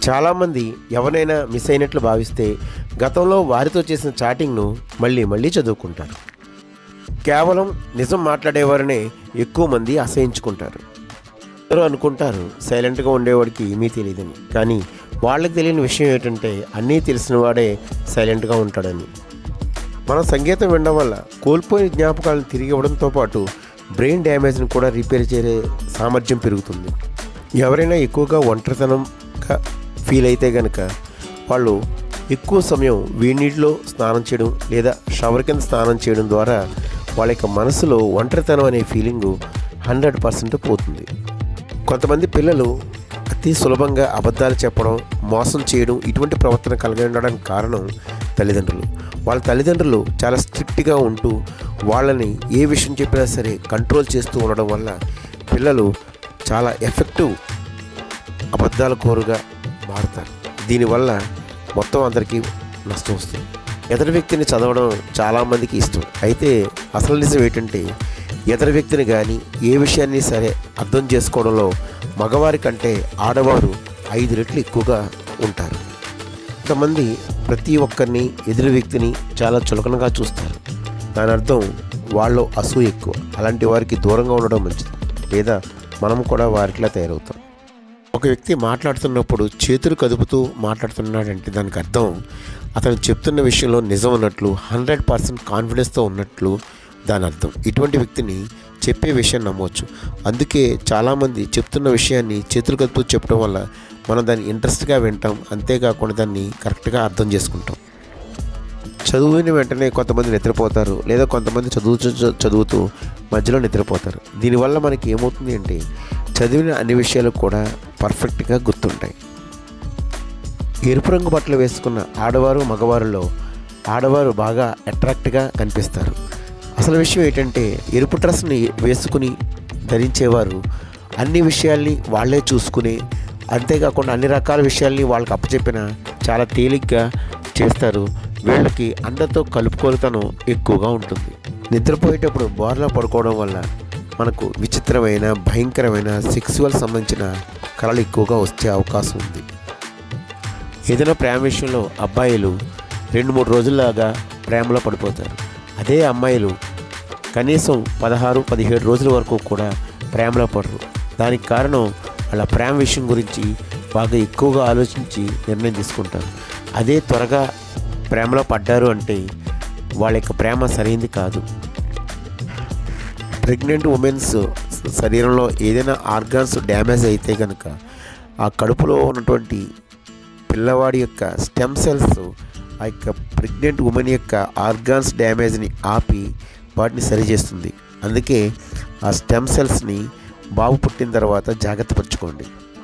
చాలామంది ఎవరైనా మిస్ అయినట్లు భావిస్తే గతంలో వారితో చేసిన చాటింగ్ను మళ్ళీ మళ్ళీ చదువుకుంటారు. కేవలం నిజం మాట్లాడేవారనే ఎక్కువ మంది అసహించుకుంటారు. అందరూ అనుకుంటారు సైలెంట్గా ఉండేవాడికి ఏమీ తెలియదని. కానీ వాళ్ళకి తెలియని విషయం ఏంటంటే అన్నీ తెలిసిన వాడే సైలెంట్గా ఉంటాడని. మనం సంగీతం వినడం వల్ల కోల్పోయిన జ్ఞాపకాలను తిరిగి ఇవ్వడంతో పాటు బ్రెయిన్ డ్యామేజ్ని కూడా రిపేర్ చేసే సామర్థ్యం పెరుగుతుంది. ఎవరైనా ఎక్కువగా ఒంటరితనంగా ఫీల్ అయితే కనుక వాళ్ళు ఎక్కువ సమయం వేడి నీటిలో స్నానం చేయడం లేదా షవర్ కింద స్నానం చేయడం ద్వారా వాళ్ళ యొక్క మనసులో ఒంటరితనం అనే ఫీలింగు 100% పోతుంది. కొంతమంది పిల్లలు అతి సులభంగా అబద్ధాలు చెప్పడం, మోసం చేయడం ఇటువంటి ప్రవర్తన కలిగి ఉండడానికి కారణం తల్లిదండ్రులు. వాళ్ళ తల్లిదండ్రులు చాలా స్ట్రిక్ట్గా ఉంటూ వాళ్ళని ఏ విషయం చెప్పినా సరే కంట్రోల్ చేస్తూ ఉండడం వల్ల పిల్లలు చాలా ఎఫెక్టివ్ అబద్ధాల కోరుగా మారుతారు. దీనివల్ల మొత్తం అందరికీ నష్టం వస్తుంది. ఎదుటి వ్యక్తిని చదవడం చాలామందికి ఇష్టం. అయితే అసలు నిజం ఏంటంటే ఎదుటి వ్యక్తిని కానీ ఏ విషయాన్ని సరే అర్థం చేసుకోవడంలో మగవారి కంటే ఆడవారు 5 రెట్లు ఎక్కువగా ఉంటారు. కొంతమంది ప్రతి ఒక్కరిని ఎదురు వ్యక్తిని చాలా చులకనగా చూస్తారు. దాని అర్థం వాళ్ళు అసూయ ఎక్కువ. అలాంటి వారికి దూరంగా ఉండడం మంచిది, లేదా మనం కూడా వారిలా తయారవుతాం. ఒక వ్యక్తి మాట్లాడుతున్నప్పుడు చేతులు కదుపుతూ మాట్లాడుతున్నాడంటే దానికి అర్థం అతను చెప్తున్న విషయంలో నిజం ఉన్నట్లు, 100% కాన్ఫిడెన్స్తో ఉన్నట్లు దాని అర్థం. ఇటువంటి వ్యక్తిని చెప్పే విషయం నమ్మవచ్చు. అందుకే చాలామంది చెప్తున్న విషయాన్ని చేతులు కదుపుతూ చెప్పడం వల్ల మనం దాన్ని ఇంట్రెస్ట్గా వింటాం. అంతేకాకుండా దాన్ని కరెక్ట్గా అర్థం చేసుకుంటాం. చదివిన వెంటనే కొంతమంది నిద్రపోతారు, లేదా కొంతమంది చదువుతూ మధ్యలో నిద్రపోతారు. దీనివల్ల మనకి ఏమవుతుంది అంటే చదివిన అన్ని విషయాలు కూడా పర్ఫెక్ట్గా గుర్తుంటాయి. ఎరుపు రంగు బట్టలు వేసుకున్న ఆడవారు మగవారిలో ఆడవారు బాగా అట్రాక్ట్గా కనిపిస్తారు. అసలు విషయం ఏంటంటే ఎరుపు డ్రెస్ని వేసుకుని ధరించేవారు అన్ని విషయాల్ని వాళ్ళే చూసుకుని, అంతేకాకుండా అన్ని రకాల విషయాల్ని వాళ్ళకి అప్పచెప్పిన చాలా తేలిగ్గా చేస్తారు. వీళ్ళకి అందరితో కలుపుకోలుతనం ఎక్కువగా ఉంటుంది. నిద్రపోయేటప్పుడు బోర్లా పడుకోవడం వల్ల మనకు విచిత్రమైన, భయంకరమైన సెక్సువల్ సంబంధించిన కళలు ఎక్కువగా వచ్చే అవకాశం ఉంది. ఏదైనా ప్రేమ విషయంలో అబ్బాయిలు 2-3 రోజుల్లాగా ప్రేమలో పడిపోతారు. అదే అమ్మాయిలు కనీసం 16-17 రోజుల వరకు కూడా ప్రేమలో పడరు. దానికి కారణం వాళ్ళ ప్రేమ విషయం గురించి బాగా ఎక్కువగా ఆలోచించి నిర్ణయం తీసుకుంటారు. అదే త్వరగా ప్రేమలో పడ్డారు అంటే వాళ్ళ యొక్క ప్రేమ సరైనది కాదు. ప్రెగ్నెంట్ ఉమెన్స్ శరీరంలో ఏదైనా ఆర్గాన్స్ డ్యామేజ్ అయితే కనుక ఆ కడుపులో ఉన్నటువంటి పిల్లవాడి యొక్క స్టెమ్ సెల్స్ ఆ యొక్క ప్రెగ్నెంట్ ఉమెన్ యొక్క ఆర్గాన్స్ డ్యామేజ్ని ఆపి వాటిని సరిచేస్తుంది. అందుకే ఆ స్టెమ్ సెల్స్ని బాబు పుట్టిన తర్వాత జాగ్రత్త పరచుకోండి.